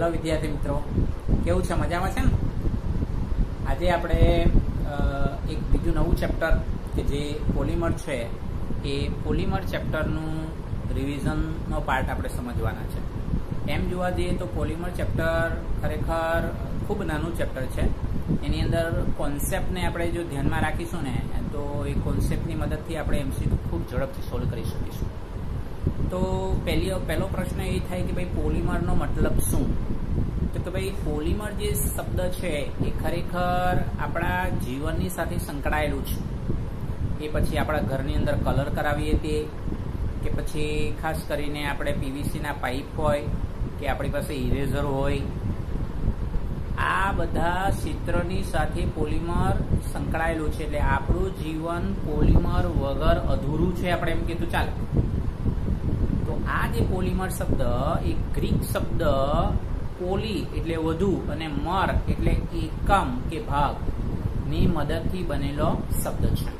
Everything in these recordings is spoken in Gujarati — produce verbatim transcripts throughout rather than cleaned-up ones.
हेलो विद्यार्थी मित्रों, केवुं छे? मजामां छे ने? आज आपणे एक बीजું नवुं चेप्टर के जे पोलिमर छे ए पोलिमर चेप्टरनुं रिविजननो पार्ट आपणे समजवाना छे। एम जोवा जईए तो पोलिमर चेप्टर खरेखर खूब नानुं चेप्टर छे। एनी अंदर कॉन्सेप्टने आपणे जो ध्यानमां राखीशुं ने तो ए कॉन्सेप्टनी मददथी आपणे एमसीक्यू खूब झड़पथी सोल्व करी शकीशुं। तो पहली पहलो प्रश्न ये थाय कि भाई पोलिमर नो मतलब शू? तो कि भाई पोलिमर जे शब्द है ये खरेखर आपड़ा जीवननी साथे संकळायेलुं छे। ए पछी आपड़ा घरनी अंदर कलर करावीए ते के पछी खास करीने आपणे पीवीसी ना पाइप होय के आपणी पासे इरेઝર होय, आ बधा क्षेत्रनी साथे पोलिमर संकळायेलुं छे। એટલે આપણું જીવન પોલિમર વગર અધૂરું છે આપણે એમ કીધું ચાલે। आ जे पोलिमर शब्द एक ग्रीक शब्द पोली एटले वधु अने मर एटले एकम के भाग नी मददथी बनेलो शब्द छे।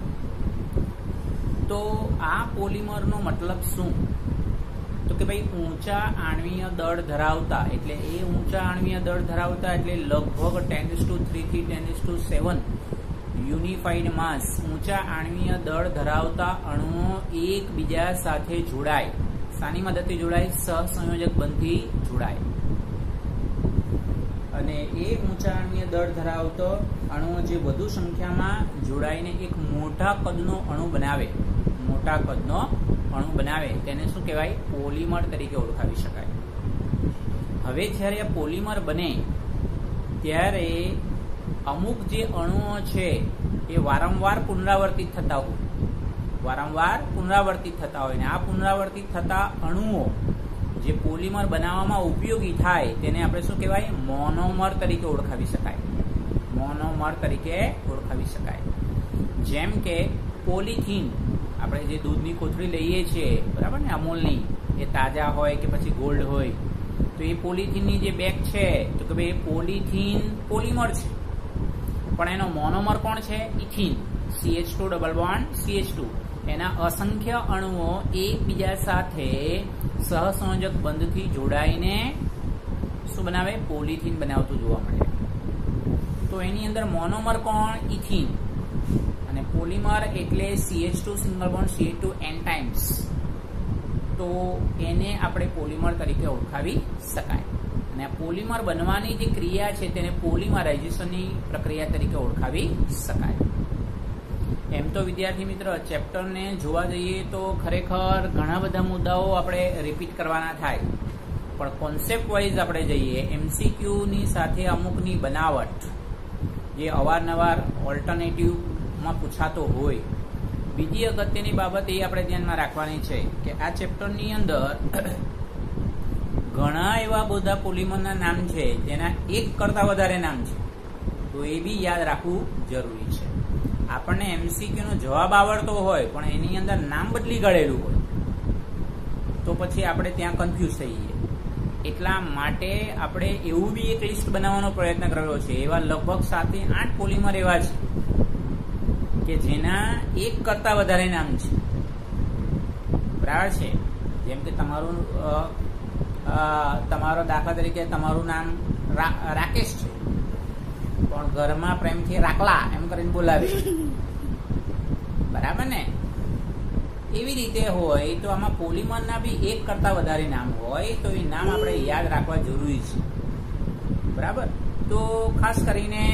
तो आ पोलिमर नो मतलब शुं? तो कि भाई ऊंचा आणवीय दळ धरावता एटले ए ऊंचा आणवीय दळ धरावता एटले लगभग टेन टू थ्री थी ten to seven unified mass ऊंचा आणवीय दळ धरावता अणुओ एकबीजा साथे जोड़ाय। सानी मददथी जोड़ाय? सहसंयोजक बंधथी जोड़ाय। अने ए ऊंचा आणवीय दळ धरावतो अणुओ जे વધુ સંખ્યામાં જોડાઈને એક મોટા કદનો અણુ બનાવે, મોટા કદનો અણુ બનાવે તેને શું કહેવાય? પોલિમર તરીકે ઓળખાવી શકાય। હવે જ્યારે આ પોલિમર બને ત્યારે અમુક જે અણુઓ છે એ વારંવાર પુનરાવર્તિત થતા હોય, વારંવાર પુનરાવર્તિત થતા હોય ને આ પુનરાવર્તિત થતા અણુઓ જે પોલિમર બનાવવામાં ઉપયોગી થાય તેને આપણે શું કહેવાય? મોનોમર તરીકે ઓળખાવી શકાય। મોનોમર તરીકે ઓળખાવી શકાય। જેમ કે પોલિથીન, આપણે જે દૂધની કોથળી લઈએ છીએ બરાબર ને, અમૂલની, એ તાજા હોય કે પછી ગોલ્ડ હોય, તો એ પોલિથીનની જે બેગ છે તો કે ભાઈ પોલિથીન પોલિમર છે, પણ એનો મોનોમર કોણ છે? Ethene, C H two double bond C H two. એના અસંખ્ય અણુઓ એકબીજા સાથે સહસંયોજક બંધથી જોડાઈને શું બનાવે? પોલિથીન બનાવતું જોવા મળે। તો એની અંદર મોનોમર કોણ? ઇથીન, અને પોલિમર એટલે C H two single bond C H two n times. તો એને આપણે પોલિમર તરીકે ઓળખાવી શકાય। અને આ પોલિમર બનવાની જે ક્રિયા છે તેને પોલિમરાઇઝેશનની પ્રક્રિયા તરીકે ઓળખાવી શકાય। એમ તો વિદ્યાર્થી મિત્ર ચેપ્ટરને જોવા જઈએ તો ખરેખર ઘણા બધા મુદ્દાઓ આપણે રિપીટ કરવાના થાય, પણ કોન્સેપ્ટ વાઇઝ આપણે જઈએ એમસીક્યુની સાથે અમુકની બનાવટ જે અવારનવાર ઓલ્ટરનેટિવમાં પૂછાતો હોય। બીજી અગત્યની બાબત એ આપણે ધ્યાનમાં રાખવાની છે કે આ ચેપ્ટરની અંદર ઘણા એવા બધા પોલિમરના નામ છે જેના એક કરતા વધારે નામ છે, તો એ બી યાદ રાખવું જરૂરી છે। આપણને એમસીક્યુ નો જવાબ આવડતો હોય પણ એની અંદર નામ બદલી કાઢેલું હોય તો પછી આપણે ત્યાં કન્ફ્યુઝ થઈ જઈએ। એટલા માટે આપણે એવું બી એક લિસ્ટ બનાવવાનો પ્રયત્ન કર્યો છે। એવા લગભગ સાત થી આઠ પોલિમર એવા છે કે જેના એક કરતા વધારે નામ છે, બરાબર છે। જેમ કે તમારું તમારો દાખલા તરીકે તમારું નામ રાકેશ છે પણ ઘરમાં પ્રેમથી રાખલા એમ કરીને બોલાવે, બરાબર ને? એવી રીતે હોય તો આમાં પોલિમરના બી એક કરતા વધારે નામ હોય તો એ નામ આપણે યાદ રાખવા જરૂરી છે, બરાબર? તો ખાસ કરીને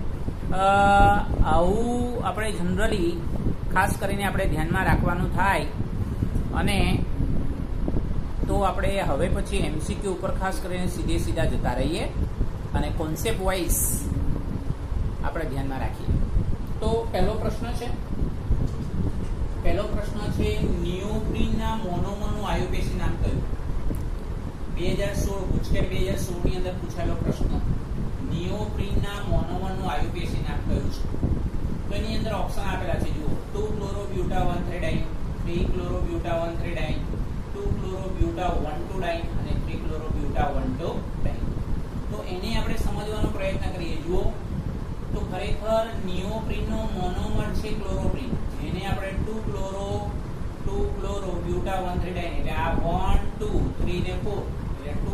આવું આપણે જનરલી ખાસ કરીને આપણે ધ્યાનમાં રાખવાનું થાય। અને તો આપણે હવે પછી એમસીક્યુ ઉપર ખાસ કરીને સીધે સીધા જતા રહીએ અને કોન્સેપ્ટ વાઇઝ આપણે ધ્યાનમાં રાખીએ। તો પહેલો પ્રશ્ન છે પહેલો પ્રશ્ન છે નિયોપ્રીનના મોનોમરનું આયુપેશી નામ કયું? બે હજાર સોળ ગુજકેટ બે હજાર સોળ ની અંદર પૂછાયેલો પ્રશ્ન, નિયોપ્રીનના મોનોમરનું આયુપેશી નામ કયું છે? તો એની અંદર ઓપ્શન આપેલા છે, જુઓ, two chlorobuta one three diene, three chlorobuta one three diene, two chlorobuta one two diene અને three chlorobuta one two diene. તો એને આપણે સમજવાનો પ્રયત્ન કરીએ। જુઓ તો ખરેખર નિયોપ્રીનનો મોનોમર છે ક્લોરોપ્રીન, જેને આપણે two chloro two chlorobuta one three diene એટલે આ વન ટુ થ્રી ને ફોર એટલે ટુ ક્લોરો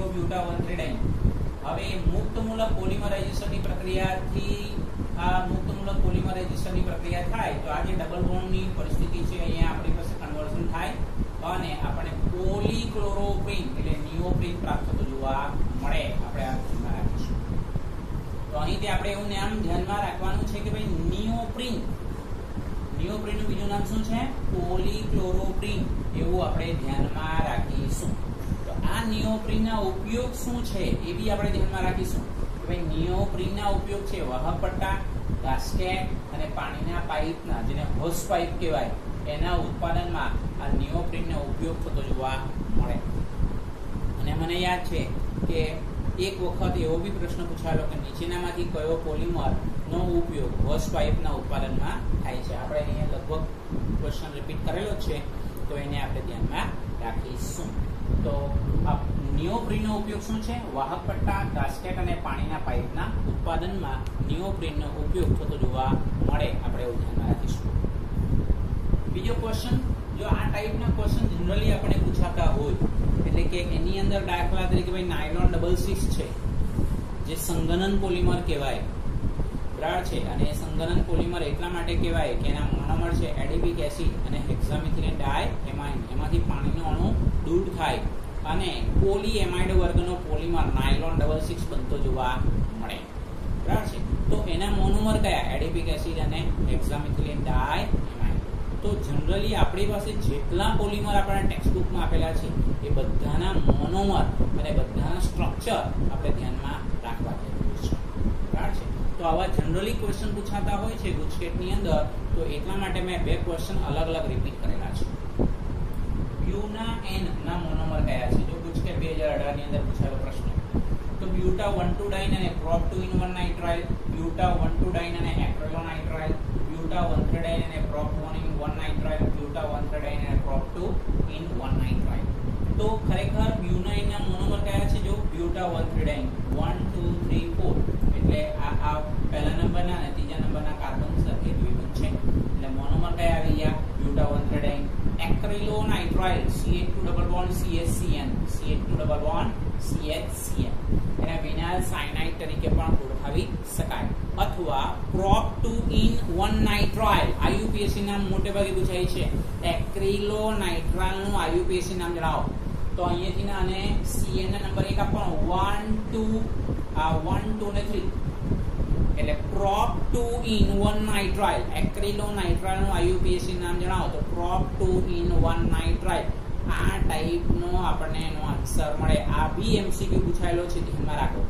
નાઇટ્રોબ્યુટાવનથ્રેડાઇન. હવે મુક્તમૂલક પોલિમરાઇઝેશનની પ્રક્રિયાથી આ મુક્તમૂલક પોલિમરાઇઝેશનની પ્રક્રિયા થાય તો આ જે ડબલ બોન્ડની પરિસ્થિતિ છે અહીંયા આપણી પાસે કન્વર્ઝન થાય અને આપણે પોલીક્લોરોપ્રીન એટલે નિયોપ્રીન પ્રાપ્ત થતું જોવા મળે. આપણે આ ધ્યાનમાં રાખીશું. તો અહીંથી આપણે એવું નામ ધ્યાનમાં રાખવાનું છે કે ભાઈ નિયોપ્રીન. નિયોપ્રીનનું બીજું નામ શું છે? પોલીક્લોરોપ્રીન. એવું આપણે ધ્યાનમાં રાખીશું. તો આ નિયોપ્રીનના ઉપયોગ શું છે એ બી આપણે ધ્યાનમાં રાખીશું. કે ભાઈ નિયોપ્રીનના ઉપયોગ છે વાહક પટ્ટા, ગાસ્કેટ અને પાણીના પાઇપના જેને હોસ પાઇપ કહેવાય એના ઉત્પાદનમાં આ નિયોપ્રીનનો ઉપયોગ થતો જોવા મળે. અને મને યાદ છે કે એક વખત એવો બી પ્રશ્ન પૂછાયેલો કે નીચેનામાંથી કયો પોલિમરનો ઉપયોગ હોસ પાઇપના ઉત્પાદનમાં થાય છે. આપણે અહીંયા લગભગ ક્વેશ્ચન રિપીટ કરેલો છે તો એને આપણે ધ્યાનમાં રાખીશું. તો આ નિયોપ્રીનનો ઉપયોગ શું છે? વાહક પટ્ટા, ગાસ્કેટ અને પાણીના પાઇપના ઉત્પાદનમાં નિયોપ્રીનનો ઉપયોગ થતો જોવા મળે. આપણે એવું ધ્યાનમાં રાખીશું. બીજો ક્વેશ્ચન, જો આ ટાઈપના ક્વેશ્ચન જનરલી આપણે પૂછાતા હોય એટલે કે એની અંદર દાખલા તરીકે ભાઈ નાયલોન ડબલ સિક્સ છે જે સંગનન પોલિમર કહેવાય બરાબર છે. અને સંગનન પોલિમર એટલા માટે કહેવાય કે એના મોનોમર છે એડિપિક એસિડ અને હેક્સામિથિલિન ડાયએમાઇન. એમાંથી પાણીનો અણુ દૂર થાય અને પોલીએમાઇડ વર્ગનો પોલિમર નાયલોન ડબલ સિક્સ બનતો જોવા મળે બરાબર છે. તો એના મોનોમર કયા? એડિપિક એસિડ અને હેક્સામિથિલિન ડાયએમાઇન. તો જનરલી આપણી પાસે જેટલા પોલિમર આપણા ટેક્સ્ટબુકમાં આપેલા છે એ બધાના મોનોમર અને બધાના સ્ટ્રક્ચર આપણે ધ્યાનમાં રાખવા જરૂરી છે બરાબર છે. તો આવા જનરલી ક્વેશ્ચન પૂછાતા હોય છે ગુજકેટની અંદર, તો એટલા માટે મેં બે ક્વેશ્ચન અલગ અલગ રિપીટ કરેલા છે. બ્યુના એન ના મોનોમર કયા છે? જો ગુજકેટ બે હજાર અઢાર ની અંદર પૂછાયેલો પ્રશ્ન. તો બ્યુટા વન ટુ ડાઇન અને prop two in one nitrile, buta one two diene અને એક્રેલોનાઇટ્રાઇલ, બ્યુટા વન થ્રેડાઇન અને prop one ene one nitrile, buta one three diene અને prop two in one nitrile. તો ખરેખર બ્યુનાઇન ના મોનોમર કયા છે? જો buta one three diene one two three four એટલે આ આ પહેલા નંબરના અને ત્રીજા નંબરના કાર્બન સાથે દ્વિબંધ છે એટલે મોનોમર કયા આવી ગયા? Buta one three diene. Acrylonitrile C H two double bond C H C N, C H two double bond C H C N. એને વિનાઇલ સાયનાઇડ તરીકે પણ ઓળખાવી શકાય. અથવા prop two in one nitrile IUPAC નામ મોટે ભાગે પૂછાય છે. એક્રેલોનાઇટ્રાઇલ નું આઈયુપીએસસી નામ જણાવો. તો અહીંયાથી ના અને સીએન ના નંબર એક આપવાનો વન ટુ આ વન ટુ ને થ્રી એટલે prop two in one nitrile. Acrylonitrile નું આઈયુપીએસસી નામ જણાવો તો prop two in one nitrile. આ ટાઈપનો આપણને એનો આન્સર મળે. આ બી એમસીક્યુ પૂછાયેલો છે, ધ્યાનમાં રાખો.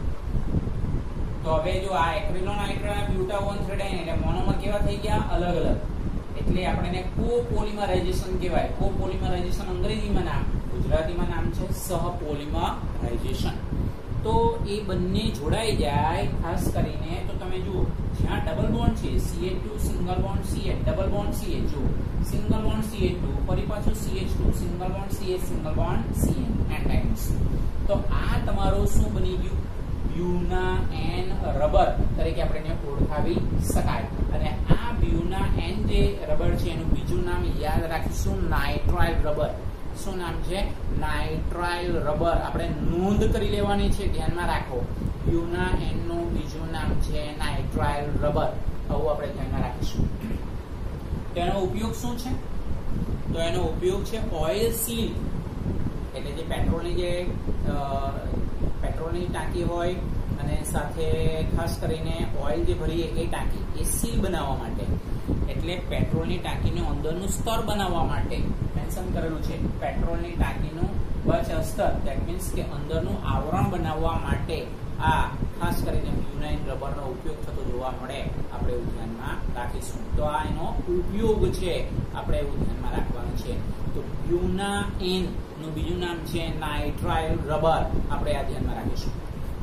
તો હવે જો આ એક્રેલોનાઇટ્રાઇલ બ્યુટા વન થ્રેડાઇન એટલે મોનોમર કેવા થઈ ગયા? અલગ અલગ. એટલે આપણે એને કોપોલિમરાઇઝેશન કહેવાય. કોપોલિમરાઇઝેશન અંગ્રેજીમાં નામ, ગુજરાતીમાં નામ છે સહપોલિમરાઇઝેશન. તો એ બંને જોડાઈ જાય ખાસ કરીને તો તમે જુઓ જ્યાં ડબલ બોન્ડ છે C H two single bond C H, double bond C H, જુઓ single bond C H two, ફરી પાછું C H two, single bond C H, single bond C N N times. તો આ તમારું શું બની ગયું? બ્યુના એન રબર તરીકે આપણે એને ઓળખાવી શકાય. અને આ બ્યુના એન જે રબર છે એનું બીજું નામ યાદ રાખીશું નાઇટ્રાઇલ રબર. શું નામ છે? Nitrile rubber. આપણે નોંધ કરી લેવાની છે, ધ્યાનમાં રાખો. બ્યુના એન નું બીજું નામ છે નાઇટ્રાઇલ રબર. આવું આપણે ધ્યાનમાં રાખીશું. તેનો ઉપયોગ શું છે? તો એનો ઉપયોગ છે ઓઇલ સીલ એટલે જે પેટ્રોલની જે પેટ્રોલની ટાંકી હોય અને સાથે ખાસ કરીને ઓઇલ જે ભરીએ એ ટાંકી એ સીલ બનાવવા માટે એટલે પેટ્રોલની ટાંકીનું અંદરનું સ્તર બનાવવા માટે મેન્શન કરેલું છે. પેટ્રોલની ટાંકીનું બચ સ્તર ધેટ મીન્સ કે અંદરનું આવરણ બનાવવા માટે આ ખાસ કરીને બ્યુનાઇન રબરનો ઉપયોગ થતો જોવા મળે. આપણે એવું ધ્યાનમાં રાખીશું. તો આ એનો ઉપયોગ છે, આપણે એવું ધ્યાનમાં રાખવાનું છે. તો બ્યુનાઇન નું બીજું નામ છે નાઇટ્રાઇલ રબર. આપણે આ ધ્યાનમાં રાખીશું.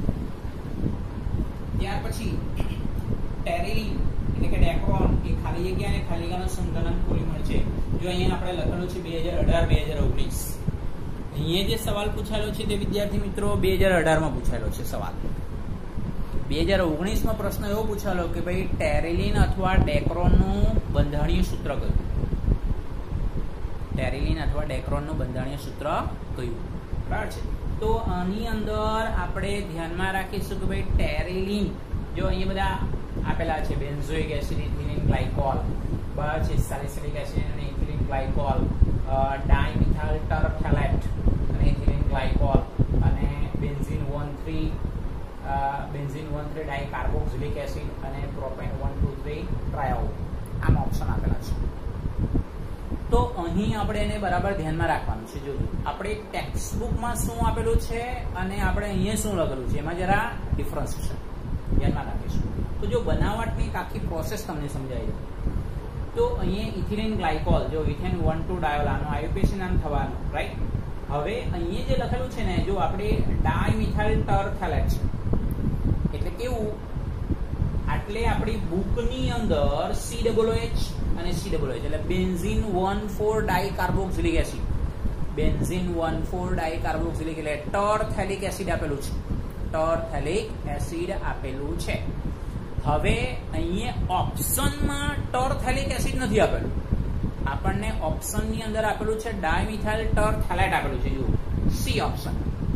ત્યાર પછી ટેરિલિન એટલે કે ડેક્રોન એ ખાલી જગ્યા અને ખાલી જગ્યાનો સંકલન પોલિમર છે. જો અહીંયા આપણે લખેલું છે બે હજાર અઢાર બે હજાર ઓગણીસ. અહીંયા જે સવાલ પૂછાયેલો છે તે વિદ્યાર્થી મિત્રો બે હજાર અઢાર માં પૂછાયેલો છે સવાલ. બે હજાર ઓગણીસ માં પ્રશ્ન એવો પૂછાયેલો કે ભાઈ ટેરિલિન અથવા ડેક્રોન નું બંધારણીય સૂત્ર કયું? ટેરિલિન અથવા ડેક્રોન નું બંધારણીય સૂત્ર કયું? બરાબર છે. તો આની અંદર આપણે ધ્યાનમાં રાખીશું કે ભાઈ ટેરેલિન, જો અહીંયા બધા આપેલા છે, બેન્ઝોઇક એસિડ, ઇથિલિન ગ્લાયકોલ, બરાબર છે, સાલિસિલિક એસિડ અને ઇથિલિન ગ્લાયકોલ, ડાયમિથાઇલ ટરફેલેટ અને ઇથિલિન ગ્લાયકોલ, અને benzene one three benzene one three dicarboxylic acid અને propane one two three triol. આમ ઓપ્શન આપેલા છે. તો અહીં આપણે એને બરાબર ધ્યાનમાં રાખવાનું છે. જોજો આપણે ટેક્સ્ટબુકમાં શું આપેલું છે અને આપણે અહીંયા શું લખેલું છે, એમાં જરા ડિફરન્સ છે, ધ્યાનમાં રાખીશું. તો જો બનાવટની એક આખી પ્રોસેસ તમને સમજાય છે. તો અહીંયા ઇથિલિન ગ્લાયકોલ, જો ઇથેન વન ટુ ડાયોલ, આનું આઈયુપીએસી નામ થવાનું, રાઈટ. હવે અહીંયા જે લખેલું છે ને, જો આપણે ડાયમિથાઇલ ટરફેલેટ છે, એટલે કેવું, આટલે આપણી બુકની અંદર સી ડબલ એચ અને સી ડબલ એચ એટલે benzene one four dicarboxylic acid, benzene one four dicarboxylic એટલે ટરફેલિક એસિડ આપેલું છે, ટરફેલિક એસિડ આપેલું છે. હવે અહીંયા ઓપ્શનમાં ટરફેલિક એસિડ નથી આપેલું, આપણને ઓપ્શનની અંદર આપેલું છે ડાયમિથાઇલ ટરફેલેટ આપેલું છે, જુઓ સી ઓપ્શન.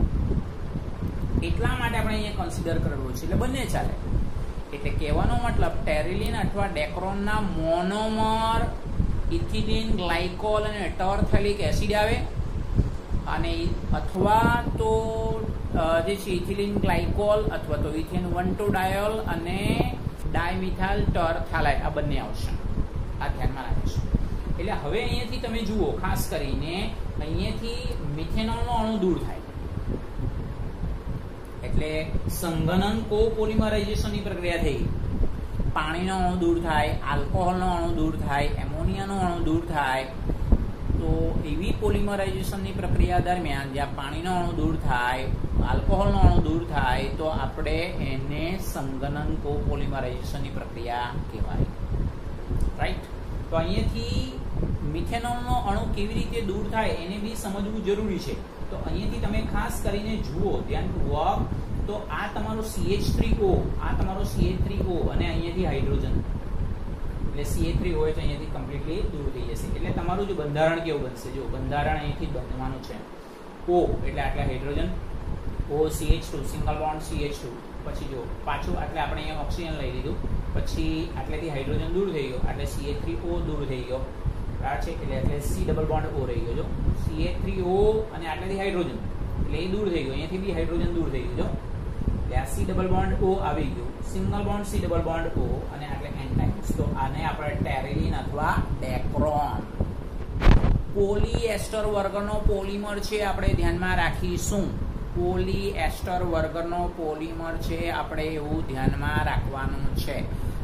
એટલા માટે આપણે અહીંયા કન્સિડર કરેલું છે, એટલે બંને ચાલે. એટલે કહેવાનો મતલબ ટેરેલિન અથવા ડેક્રોનના મોનોમર ઇથિલિન ગ્લાયકોલ અને ટરફેલિક એસિડ આવે, અને અથવા તો જે છે ઇથિલિન ગ્લાયકોલ અથવા તો ઇથેન વન ટુ ડાયોલ અને ડાયમિથાઇલ ટરફેલેટ, આ બંને આવશે. આ ધ્યાનમાં રાખીશું. એટલે હવે અહીંયાથી તમે જુઓ, ખાસ કરીને અહીંયાથી મિથેનોલનો અણુ દૂર થાય, એટલે સંઘનન કોપોલિમરાઇઝેશનની પ્રક્રિયા થઈ. પાણીનો અણુ દૂર થાય, આલ્કોહોલનો અણુ દૂર થાય, એમોનિયાનો અણુ દૂર થાય. તો એવી પોલિમરાઇઝેશનની પ્રક્રિયા દરમિયાન જ્યાં પાણીનો અણુ દૂર થાય, આલ્કોહોલનો અણુ દૂર થાય, તો આપણે એને સંઘનન કોપોલિમરાઇઝેશનની પ્રક્રિયા કહેવાય, રાઈટ. તો અહીંયાથી મિથેનોલનો અણુ કેવી રીતે દૂર થાય એને બી સમજવું જરૂરી છે. તો અહીંયાથી તમે ખાસ કરીને જુઓ, ધ્યાનપૂર્વક, તો આ તમારો સી એચ થ્રી ઓ, આ તમારો સી એચ થ્રી ઓ અને અહીંયાથી હાઇડ્રોજન, એટલે સી એચ થ્રી હોય તો અહીંયાથી કમ્પ્લીટલી દૂર થઈ જશે. એટલે તમારું જો બંધારણ કેવું બનશે, જો બંધારણ અહીંથી જ બનવાનું છે. ઓ એટલે આટલા hydrogen, O C H two, single bond C H two, પછી જો પાછું એટલે આપણે અહીંયા ઓક્સિજન લઈ લીધું, પછી આટલેથી હાઇડ્રોજન દૂર થઈ ગયો, એટલે સી એચ થ્રી ઓ દૂર થઈ ગયો, બરાબર છે. એટલે એટલે સી ડબલ બોન્ડ ઓ રહી ગયો, જો સી એચ થ્રી ઓ અને આટલેથી હાઇડ્રોજન, એટલે એ દૂર થઈ ગયો, અહીંયાથી બી હાઇડ્રોજન દૂર થઈ ગયું, જો એટલે આ સી ડબલ બોન્ડ ઓ આવી ગયું, single bond C double bond O અને આટલે એન ટાઈમ્સ. તો આને આપણે ટેરેલિન અથવા ડેક્રોન, પોલીએસ્ટર વર્ગનો પોલિમર છે, આપણે ધ્યાનમાં રાખીશું. પોલીએસ્ટર વર્ગનો પોલિમર છે, આપણે એવું ધ્યાનમાં રાખવાનું છે.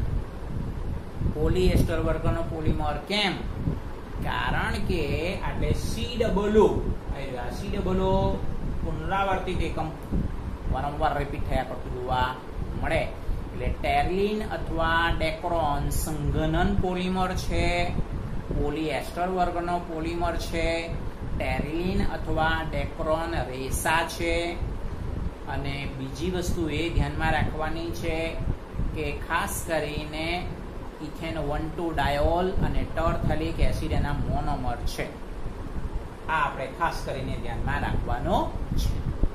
પોલીએસ્ટર વર્ગનો પોલિમર કેમ? કારણ કે આટલે C double O, C double O પુનરાવર્તિત એકમ વારંવાર રિપીટ થયા કરતું જોવા મળે. એટલે ટેરેલિન અથવા ડેક્રોન સંઘનન પોલિમર છે, પોલીએસ્ટર વર્ગનો પોલિમર છે. ટેરેલિન અથવા ડેક્રોન રેસા છે. અને બીજી વસ્તુ એ ધ્યાનમાં રાખવાની છે કે ખાસ કરીને ઇથેન વન ટુ ડાયોલ અને ટરફેલિક એસિડ એના મોનોમર છે. આ આપણે ખાસ કરીને ધ્યાનમાં રાખવાનો છે.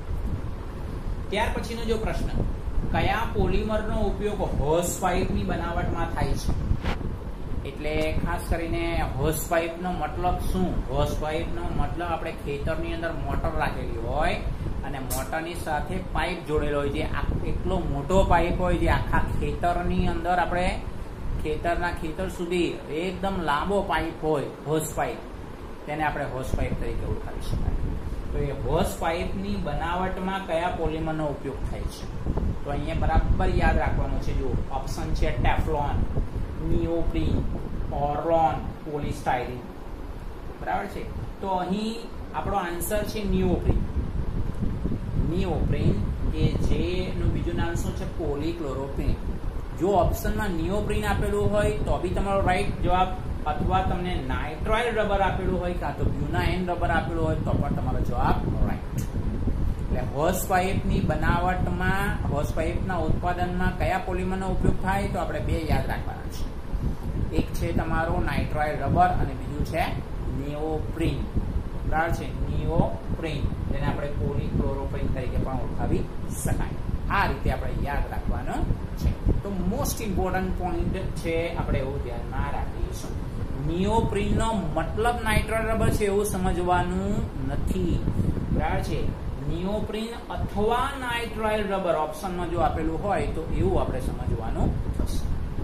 ત્યાર પછીનો જો પ્રશ્ન, કયા પોલિમરનો ઉપયોગ હોસ પાઇપની બનાવટમાં થાય છે? એટલે ખાસ કરીને હોસ પાઇપનો મતલબ શું? હોસ પાઇપનો મતલબ આપણે ખેતરની અંદર મોટર રાખેલી હોય અને મોટરની સાથે પાઇપ જોડેલો હોય, જે એટલો મોટો પાઇપ હોય જે આખા ખેતરની અંદર આપણે ખેતરના ખેતર સુધી એકદમ લાંબો પાઇપ હોય, હોસ પાઇપ, તેને આપણે હોસ પાઇપ તરીકે ઓળખાવી શકાય. તો એ હોસ પાઇપની બનાવટમાં કયા પોલિમરનો ઉપયોગ થાય છે? તો અહીંયા બરાબર યાદ રાખવાનું છે. જો ઓપ્શન છે ટેફલોન, નિયોપ્રીન, ઓર્લોન, પોલિસ્ટાયરીન, બરાબર છે. તો અહીં આપણો આન્સર છે નિયોપ્રીન. નિયોપ્રીન કે જેનું બીજું નામ શું છે? પોલીક્લોરોપ્રીન. જો ઓપ્શનમાં નિયોપ્રીન આપેલું હોય તો બી તમારો રાઈટ જવાબ, અથવા તમને નાઇટ્રાઇલ રબર આપેલું હોય કાં તો બ્યુનાઇન રબર આપેલું હોય તો પણ તમારો જવાબ રાઈટ. એટલે હોસ પાઇપની બનાવટમાં, હોસ પાઇપના ઉત્પાદનમાં કયા પોલિમરનો ઉપયોગ થાય? તો આપણે બે યાદ રાખવાના છે. એક છે તમારો નાઇટ્રાઇલ રબર અને બીજું છે નિયોપ્રીન. બરાબર છે, નિયોપ્રીન, જેને આપણે પોલીક્લોરોપ્રીન તરીકે પણ ઓળખાવી શકાય. આ રીતે આપણે યાદ રાખવાનું છે. તો મોસ્ટ ઇમ્પોર્ટન્ટ પોઈન્ટ છે, આપણે એવું ધ્યાનમાં રાખીશું. નિયોપ્રીનનો મતલબ નાઇટ્રાઇલ રબર છે એવું સમજવાનું નથી. બરાબર છે, નિયોપ્રીન અથવા નાઇટ્રાઇલ રબર ઓપ્શનમાં જો આપેલું હોય તો એવું આપણે સમજવાનું થશે.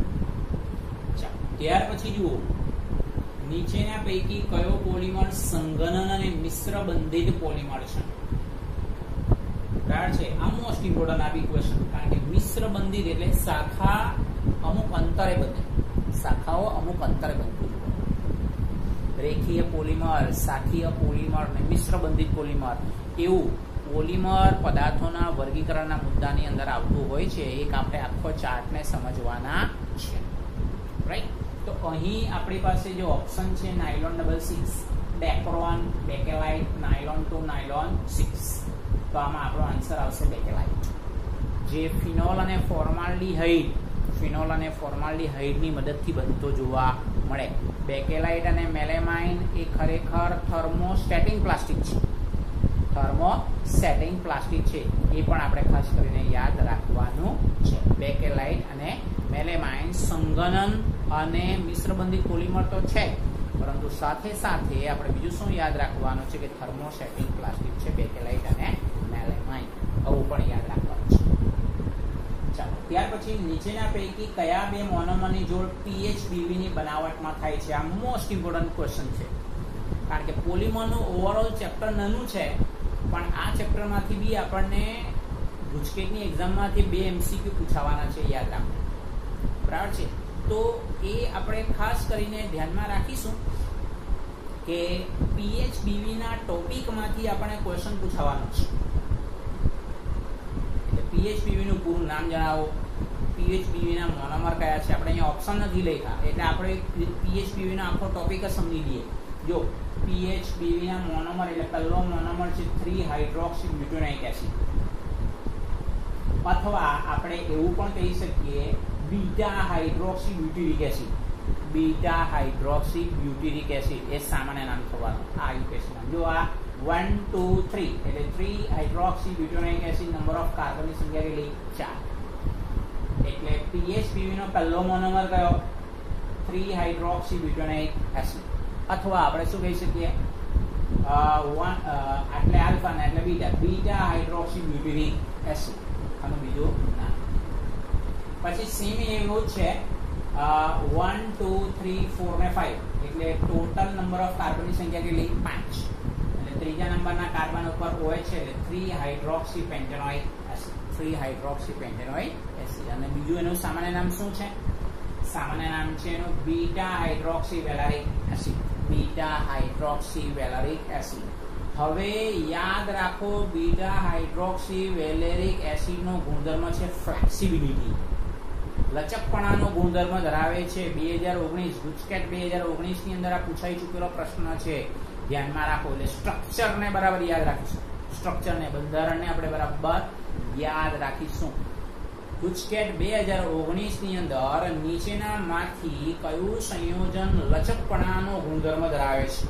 ત્યાર પછી જુઓ, નીચેના પૈકી કયો પોલિમર સંઘનન અને મિશ્ર બંધિત પોલિમર છે? બરાબર છે, આ મોસ્ટ ઇમ્પોર્ટન્ટ આ બી ક્વેશ્ચન, કારણ કે મિશ્ર બંધિત એટલે શાખા અમુક અંતરે બને, શાખાઓ અમુક અંતરે બનતી. રેખીય પોલિમર, શાખીય પોલિમર અને મિશ્ર બંધિત પોલિમર, એવું પોલિમર પદાર્થોના વર્ગીકરણના મુદ્દાની અંદર આવતું હોય છે. એક આપણે આખો ચાર્ટને સમજવાના છે. રાઈટ, તો અહીં આપણી પાસે જે ઓપ્શન છે nylon double six, Dacron, Bakelite, nylon two, nylon six. તો આમાં આપણો આન્સર આવશે બેકેલાઇટ, જે ફિનોલ અને ફોર્માલ્ડિહાઇડ ફિનોલ અને ફોર્માલ્ડિહાઇડની મદદથી બનતો જોવા મળે. બેકેલાઇટ અને મેલેમાઇન એ ખરેખર થર્મોસ્ટેટિક પ્લાસ્ટિક છે. થર્મોસ્ટેટિક પ્લાસ્ટિક છે, એ પણ આપણે ખાસ કરીને યાદ રાખવાનું છે. બેકેલાઇટ અને મેલેમાઇન સંઘનન અને મિશ્રબંધિત પોલિમર તો છે, પરંતુ સાથે સાથે આપણે બીજું શું યાદ રાખવાનું છે કે થર્મોસ્ટેટિક પ્લાસ્ટિક છે બેકેલાઇટ અને મેલેમાઇન. આવું પણ યાદ રાખવાનું છે. ચાલો, ત્યાર પછી નીચેના પૈકી કયા બે મોનોમરની જોડ પીએચબીવીની બનાવટમાં થાય છે? આ મોસ્ટ ઇમ્પોર્ટન્ટ ક્વેશ્ચન છે, કારણ કે પોલિમરનું ઓવરઓલ ચેપ્ટર નાનું છે, પણ આ ચેપ્ટરમાંથી બી આપણને ગુજકેટની એક્ઝામમાંથી બે એમસીક્યુ પૂછાવાના છે, યાદ રાખો. બરાબર છે, તો એ આપણે ખાસ કરીને ધ્યાનમાં રાખીશું કે પીએચબીવીના ટોપિકમાંથી આપણે ક્વેશ્ચન પૂછાવાનું છે. એટલે પીએચબીવીનું પૂરું નામ જણાવો, પીએચબીવીના મોનોમર કયા છે. આપણે અહીંયા ઓપ્શન નથી લખ્યા, એટલે આપણે પીએચબીવીનો આખો ટોપિક જ સમજી લઈએ. જો પીએચબીવીના મોનોમર એટલે પહેલો મોનોમર છે થ્રી હાઇડ્રોક્સી બ્યુટાનોઇક એસિડ, અથવા આપણે એવું પણ કહી શકીએ beta hydroxy butyric acid. Beta hydroxy butyric acid એ સામાન્ય નામ થવાનું. આ યુકેસી નામ જો આ વન ટુ થ્રી એટલે three hydroxy butanoic acid, number of કાર્બનની સંખ્યા કેટલી? ચાર. એટલે પીએચબીવી નો પહેલો મોનોમર કયો? Three hydroxy butanoic acid. અથવા આપણે શું કહી શકીએ, એટલે આલ્ફા ને એટલે beta, beta hydroxy butyric acid આનું બીજું નામ. પછી સેમ એવું છે વન ટુ થ્રી ફોર ને ફાઈવ એટલે ટોટલ નંબર ઓફ કાર્બનની સંખ્યા કેટલી? પાંચ. એટલે ત્રીજા નંબરના કાર્બન ઉપર OH છે એટલે three hydroxy pentanoic acid. Three hydroxy pentanoic acid. અને બીજું એનું સામાન્ય નામ શું છે? સામાન્ય નામ છે એનું beta hydroxy valeric acid. Beta hydroxy valeric acid. હવે યાદ રાખો, બીટા હાઇડ્રોક્સી વેલેરિક એસિડનો ગુણધર્મ છે ફ્લેક્સિબિલિટી, લચકપણાનો ગુણધર્મ ધરાવે છે. બે હજાર ઓગણીસ ગુજકેટ બે હજાર ઓગણીસ ની અંદર આ પૂછાઈ ચૂકેલો પ્રશ્ન છે, ધ્યાનમાં રાખો. એટલે સ્ટ્રક્ચરને બરાબર યાદ રાખીશું, સ્ટ્રક્ચરને, બંધારણને આપણે બરાબર યાદ રાખીશું. ગુજકેટ બે હજાર ઓગણીસ ની અંદર નીચેનામાંથી કયું સંયોજન લચકપણાનો ગુણધર્મ ધરાવે છે?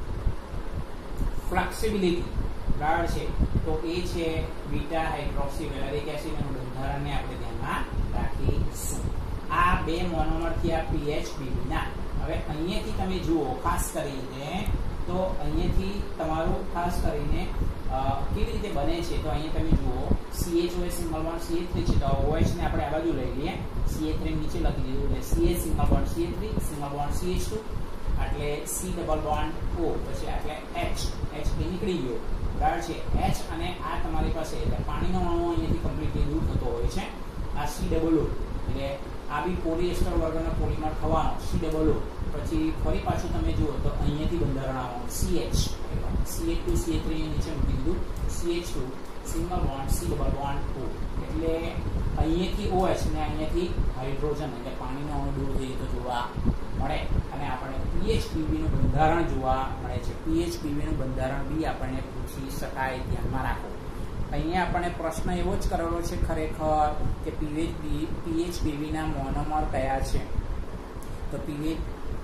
ફ્લેક્સિબિલિટી. બરાબર છે, તો એ છે બીટા હાઇડ્રોક્સી વેલેરિક એસિડ. એનું બંધારણને આપણે ધ્યાનમાં રાખીશું. આ બે મોનોમરથી આ પીએચબીવી ના. હવે અહીંયાથી તમે જુઓ ખાસ કરીને, તો અહીંયાથી તમારું ખાસ કરીને કેવી રીતે બને છે, તો અહીંયા તમે જુઓ CHO single bond C H three છે, તો OH ને આપણે આ બાજુ લઈ લઈએ, સી એચ થ્રી નીચે લખી દીધું, એટલે CH single bond C H three, single bond C H two, એટલે C ડબલ બોન્ડ O, પછી એટલે H, H એ નીકળી ગયો. બરાબર છે, H અને આ તમારી પાસે એટલે પાણીનો અણુ અહીંયાથી કમ્પ્લીટલી દૂર થતો હોય છે. આ C ડબલ O એટલે આ બી પોલિએસ્ટર વર્ગનો પોલિમર થવાનો, C ડબલ O. પછી ફરી પાછું તમે જુઓ તો અહીંયાથી બંધારણ આવવાનું CH, C H two C H three નીચે મૂકી દીધું, C H two single bond C double bond O, એટલે અહીંયાથી OH ને અહીંયાથી હાઇડ્રોજન એટલે પાણીનો અણુ દૂર થઈ તો જોવા મળે. અને આપણે પીએચબીવી નું બંધારણ જોવા મળે છે. પીએચબીવી નું બંધારણ બી આપણને પૂછી શકાય, ધ્યાનમાં રાખો. અહીંયા આપણને પ્રશ્ન એવો જ કરેલો છે ખરેખર કે પીએચબીવી ના મોનોમર કયા છે? તો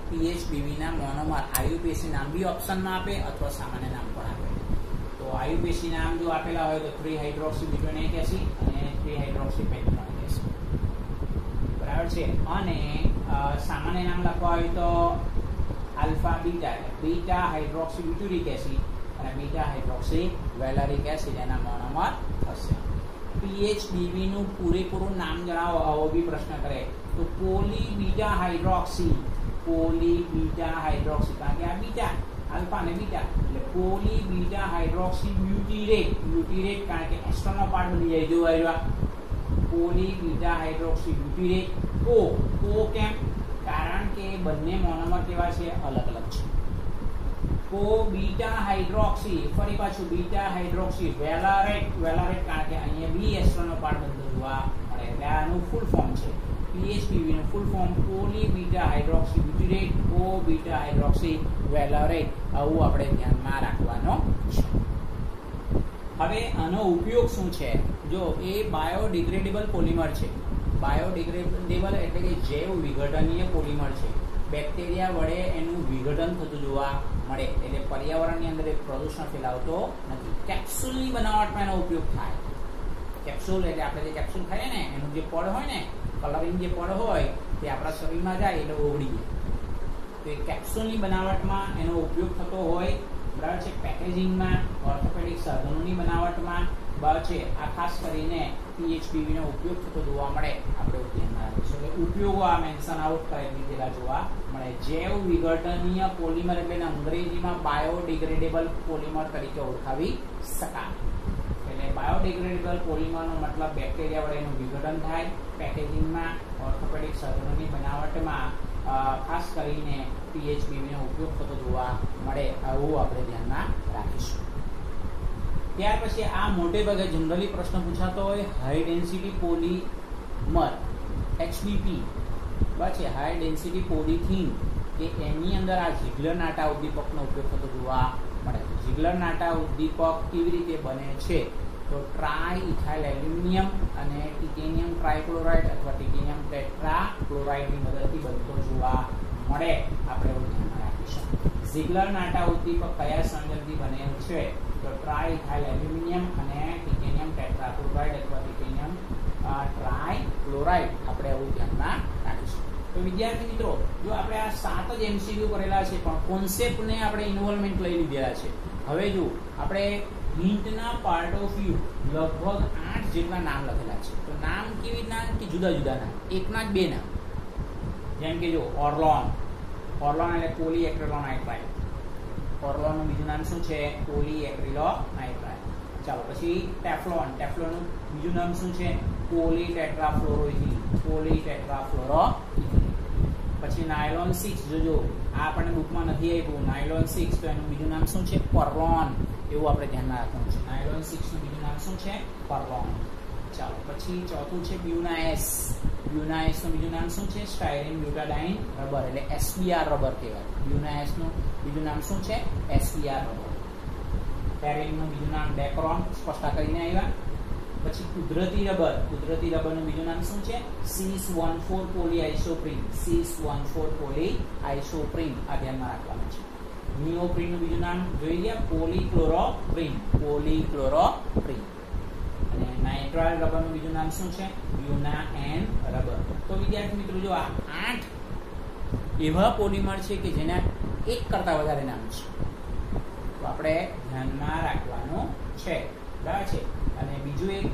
પીએચબીવી ના મોનોમર આઈયુપીએસી નામ બી ઓપ્શનમાં આપે અથવા સામાન્ય નામ પણ આપે. તો આઈયુપીએસી નામ જો આપેલા હોય તો થ્રી હાઇડ્રોક્સી બ્યુટાનોઇક એસિડ અને થ્રી હાઇડ્રોક્સી પેન્ટોનોઇક એસિડ, બરાબર છે. અને સામાન્ય નામ લખવા હોય તો alpha beta beta hydroxy butyric acid અને બીટા હાઇડ્રોક્સી વેલેરિક એસિડ એના મોનોમર થશે. પીએચબીવી નું પૂરેપૂરું નામ જણાવો આવો બી પ્રશ્ન કરે તો poly beta hydroxy poly beta hydroxy, કારણ કે આ બીટા આલ્ફા અને બીટા એટલે poly beta hydroxy butyrate butyrate કારણ કે એસ્ટરનો પાર્ટ બની જાય. જો આવ્યા પોલી બીટા હાઇડ્રોક્સી બ્યુટીરેટ. ઓ ઓ કેમ? કારણ કે બંને મોનોમર કેવા છે? અલગ અલગ છે. કો બીટા હાઇડ્રોક્સી, ફરી પાછું બીટા હાઇડ્રોક્સી વેલારેટ વેલારેટ કારણ કે અહીંયા બી એસ્ટરનો પાર્ટ બનતો જોવા મળે એટલે આનું ફૂલ ફોર્મ છે. પીએચબીવી નું full form poly beta hydroxy butyrate co beta hydroxy વેલારેટ. આવું આપણે ધ્યાનમાં રાખવાનો છે. હવે આનો ઉપયોગ શું છે? જો એ બાયોડિગ્રેડેબલ પોલિમર છે. બાયોડિગ્રેડેબલ એટલે કે જૈવ વિઘટનીય પોલિમર છે. બેક્ટેરિયા વડે એનું વિઘટન થતું જોવા મળે એટલે પર્યાવરણની અંદર એક પ્રદૂષણ ફેલાવતો નથી. કેપ્સ્યુલની બનાવટમાં એનો ઉપયોગ થાય. કેપ્સ્યુલ એટલે આપણે જે કેપ્સ્યુલ ખાઈએ ને એનું જે પડ હોય ને કલરિંગ જે પડ હોય તે આપણા શરીરમાં જાય એટલે ઓગળી જાય. તો એ કેપ્સ્યુલની બનાવટમાં એનો ઉપયોગ થતો હોય, બરાબર છે. પેકેજિંગમાં, ઓર્થોપેડિક સાધનોની બનાવટમાં બરાબર છે. આ ખાસ કરીને પીએચબીવી નો ઉપયોગ થતો જોવા મળે. આપણે ધ્યાનમાં રાખીશું એટલે ઉપયોગો આ મેન્શન આઉટ કરી દીધેલા જોવા મળે. જૈવ વિઘટનીય પોલિમર એટલે અંગ્રેજીમાં બાયોડિગ્રેડેબલ પોલિમર તરીકે ઓળખાવી શકાય. એટલે બાયોડિગ્રેડેબલ પોલિમરનો મતલબ બેક્ટેરિયા વડે એનું વિઘટન થાય. પેકેજિંગમાં, ઓર્થોપેડિક સાધનોની બનાવટમાં ખાસ કરીને પીએચબીવી નો ઉપયોગ થતો જોવા મળે. આવું આપણે ધ્યાનમાં રાખીશું. ત્યાર પછી આ મોટે ભાગે જનરલી પ્રશ્ન પૂછાતો હોય હાઈ ડેન્સિટી પોલિમર એચડીપી, બરાબર છે. હાઈ ડેન્સિટી પોલિથીન કે એની અંદર આ ઝિગલર નાટા ઉદ્દીપકનો ઉપયોગ થતો જોવા મળે. ઝિગલર નાટા ઉદ્દીપક કેવી રીતે બને છે? તો ટ્રાય ઇથાઇલ એલ્યુમિનિયમ અને ટિટેનિયમ ટ્રાયક્લોરાઇડ અથવા ટિટેનિયમ ટેટ્રા ક્લોરાઇડની મદદથી બનતો જોવા મળે. આપણે એવું ધ્યાનમાં રાખીશું. ઝિગલર નાટા ઉદ્દીપક કયા સંયોજનથી બનેલું છે? તો ટ્રાય ઇથાઇલ એલ્યુમિનિયમ અને ટિટેનિયમ ટેટ્રા ક્લોરાઇડ અથવા ટિટેનિયમ ટ્રાય ક્લોરાઇડ. આપણે એવું ધ્યાનમાં રાખીશું. તો વિદ્યાર્થી મિત્રો, જો આપણે આ સાત જ એમસીક્યુ કરેલા છે પણ કોન્સેપ્ટને આપણે ઇન્વોલ્વમેન્ટ લઈ લીધેલા છે. હવે જો આપણે હિન્ટના પાર્ટ ઓફ વ્યૂ લગભગ આઠ જેટલા નામ લખેલા છે. તો નામ કેવી નામ કે જુદા જુદા નામ, એકના જ બે નામ. જેમ કે જો ઓર્લોન, ઓર્લોન એટલે પોલી એક્રેલોનાઇટ્રાઇડ. ઓર્લોનનું બીજું નામ શું છે? Poly acrylonitride. ચાલો પછી ટેફલોન, ટેફલોનનું બીજું નામ શું છે? Poly tetrafluoroethylene, poly tetrafluoroethylene. પછી નાયલોન સિક્સ, જોજો આ આપણને બુકમાં નથી આપ્યું. નાયલોન સિક્સ તો એનું બીજું નામ શું છે? પરલોન. એવું આપણે ધ્યાનમાં રાખવાનું છે. નાયલોન સિક્સ નું બીજું નામ શું છે? પરલોન. ચાલો પછી ચોથું છે બ્યુનાએસ. બ્યુનાએસ નું બીજું નામ શું છે? સ્ટાયરીન બ્યુટાડાઇન રબર એટલે એસબીઆર રબર કહેવાય. બ્યુનાએસ નું બીજું નામ શું છે? SBR rubber. ટેરીન નું બીજું નામ ડેક્રોન, સ્પષ્ટ કરીને આવ્યા. પછી કુદરતી રબર, કુદરતી રબરનું બીજું નામ શું છે? Cis one four poly isoprene. Cis one four poly isoprene. આ ધ્યાનમાં રાખવાનું છે. નિયોપ્રીનનું બીજું નામ જોઈ ગયા? પોલીક્લોરોપ્રીન, પોલીક્લોરોપ્રીન. અને નાઇટ્રાઇલ રબરનું બીજું નામ શું છે? Buna N rubber. તો વિદ્યાર્થી મિત્રો, જો આ આઠ એવા પોલિમર છે કે જેના એક કરતા વધારે નામ છે. તો આપણે ધ્યાનમાં રાખવાનું છે, બરાબર છે. અને બીજું એક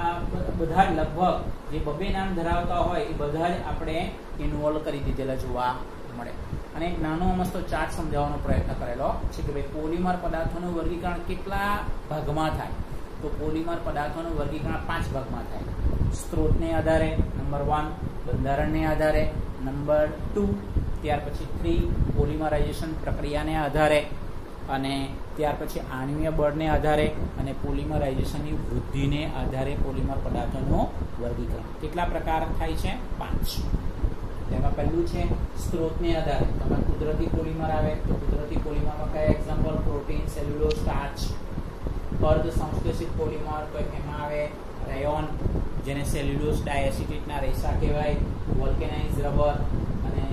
બધા જ લગભગ જે બબે નામ ધરાવતા હોય એ બધા જ આપણે ઇન્વોલ્વ કરી દીધેલા જોવા મળે. અને એક નાનો મસ્તો ચાર્ટ સમજાવવાનો પ્રયત્ન કરેલો છે કે ભાઈ પોલિમર પદાર્થોનું વર્ગીકરણ કેટલા ભાગમાં થાય? તો પોલિમર પદાર્થોનું વર્ગીકરણ પાંચ ભાગમાં થાય. સ્ત્રોતને આધારે નંબર વન, બંધારણને આધારે નંબર ટુ, ત્યાર પછી થ્રી પોલિમરાઇઝેશન પ્રક્રિયાને આધારે, અને ત્યાર પછી આણ્વીય બળને આધારે અને પોલિમરાઇઝેશનની વૃદ્ધિને આધારે પોલિમર પદાર્થોનું વર્ગીકરણ. કેટલા પ્રકાર થાય છે? પાંચ. તેમાં પહેલું છે સ્ત્રોતને આધારે. તમારે કુદરતી પોલિમર આવે તો કુદરતી પોલિમરમાં કયા એક્ઝામ્પલ? Protein, cellulose, starch. અર્ધ સંશ્લેષિત પોલિમર તો એમાં આવે રેયોન, જેને સેલ્યુલોઝ ડાયએસિટેટના રેસા કહેવાય, વોલ્કેનાઇઝ રબર. અને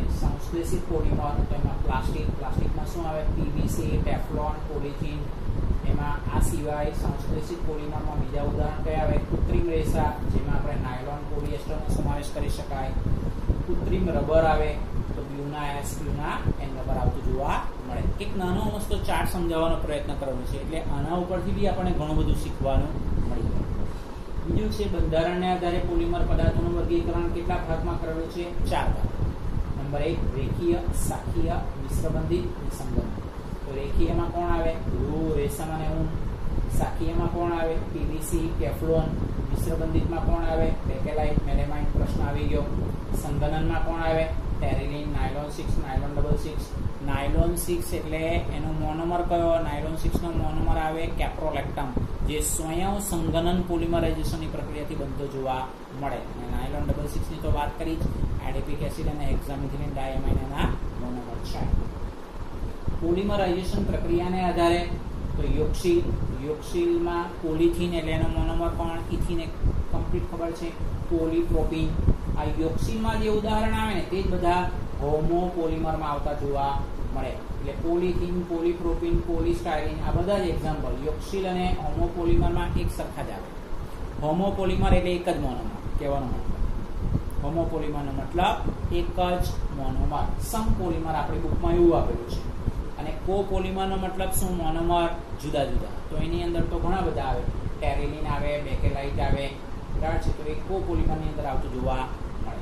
સંશ્લેષિત પોલિમર, તો એમાં પ્લાસ્ટિક, પ્લાસ્ટિકમાં શું આવે? PVC, Teflon, polythene. એમાં આ સિવાય સંશ્લેષિત પોલિમરમાં બીજા ઉદાહરણ કયા આવે? કૃત્રિમ રેસા, જેમાં આપણે નાયલોન, પોલિએસ્ટરનો સમાવેશ કરી શકાય. કૃત્રિમ રબર આવે, તો Buna S, Buna N rubber આવતું જોવા મળે. એક નાનો મસ્તો ચાર્ટ સમજાવવાનો પ્રયત્ન કરવાનો છે, એટલે આના ઉપરથી બી આપણને ઘણું બધું શીખવાનું મળી જાય. બીજું છે બંધારણને આધારે પોલિમર પદાર્થોનું વર્ગીકરણ કેટલા ભાગમાં કરેલું છે? ચાર ભાગ. નંબર એક રેખીય, શાખીય, મિશ્રબંધિત અને સંબંધિત. તો રેખીયમાં કોણ આવે? રૂ, રેશમ અને ઊન. શાખીયમાં કોણ આવે? PVC, Teflon. મિશ્રબંધિતમાં કોણ આવે? Bakelite, melamine. પ્રશ્ન આવી ગયો. સંગનનમાં કોણ આવે? Terylene, nylon six, nylon double six. Nylon six એટલે એનો મોનોમર કયો? નાયલોન સિક્સ નો મોનોમર આવે કેપ્રોલેક્ટમ, જે સ્વયં સંગનન પોલિમરાઇઝેશનની પ્રક્રિયાથી બનતો જોવા મળે. અને નાયલોન ડબલ સિક્સ ની તો વાત કરી જ. એડિપિક એસિડ અને હેક્સામિથિલિન ડાયમાઇન એના મોનોમર છે. પોલિમરાઇઝેશન પ્રક્રિયાને આધારે તો યોક્સિલ, યોક્સિલમાં પોલિથીન એટલે એનો મોનોમર કોણ? ઇથિન. કમ્પ્લીટ ખબર છે. પોલીપ્રોપીન. આ યોક્સિલમાં જે ઉદાહરણ આવે ને તે જ બધા હોમોપોલિમરમાં આવતા જોવા મળે. એટલે પોલિથીન, પોલીપ્રોપીન, પોલિસ્ટાયરીન આ બધા જ એક્ઝામ્પલ યોક્સિલ અને હોમોપોલિમરમાં એક સરખા જ આવે. હોમોપોલિમર એટલે એક જ મોનોમર કહેવાનો મતલબ. હોમોપોલિમરનો મતલબ એક જ મોનોમર. સમપોલિમર આપણી બુકમાં એવું આપેલું છે. અને કોપોલિમરનો મતલબ શું? મોનોમર જુદા જુદા. તો એની અંદર તો ઘણા બધા આવે. ટેરિલિન આવે, બેકેલાઇટ આવે, બરાબર છે. તો એ કોપોલિમરની અંદર આવતું જોવા મળે.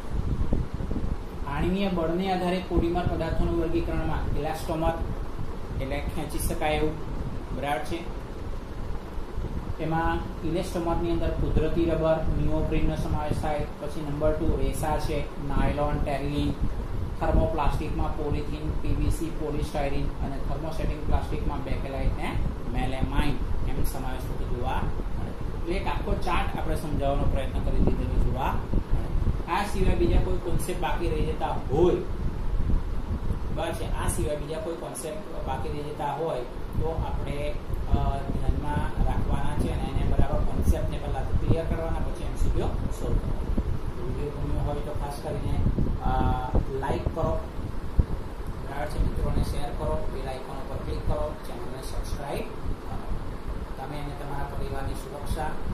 આણ્વીય બળને આધારે પોલિમર પદાર્થોનું વર્ગીકરણમાં ઇલાસ્ટોમર એટલે ખેંચી શકાય એવું, બરાબર છે. એમાં ઇલેસ્ટોમરની અંદર કુદરતી રબર, નિયોપ્રીનનો સમાવેશ થાય. પછી નંબર ટુ રેસા છે, નાયલોન, ટેરિલિન. થર્મોપ્લાસ્ટિકમાં પોલિથીન, પીવીસી, પોલિસ્ટાયરીન. અને થર્મોસેટિંગ પ્લાસ્ટિકમાં બેકેલાઇટ ને મેલેમાઇન એમ સમાવેશ થતો જોવા મળે. એટલે એક આખો ચાર્ટ આપણે સમજાવવાનો પ્રયત્ન કરી દીધેલો જોવા મળે. આ સિવાય બીજા કોઈ કોન્સેપ્ટ બાકી રહી જતા હોય, બરાબર છે, આ સિવાય બીજા કોઈ કોન્સેપ્ટ બાકી રહી જતા હોય તો આપણે ધ્યાનમાં રાખવાના છે અને એને બરાબર કોન્સેપ્ટને પહેલા ક્લિયર કરવાના, પછી એમસીક્યુ સોલ્વ કરવાના. વિડીયો ગમ્યો હોય તો ખાસ કરીને લાઈક કરો, બરાબર છે, મિત્રોને શેર કરો, બેલ આઇકોન ઉપર ક્લિક કરો, ચેનલને સબસ્ક્રાઇબ કરો. તમે અને તમારા પરિવારની સુરક્ષા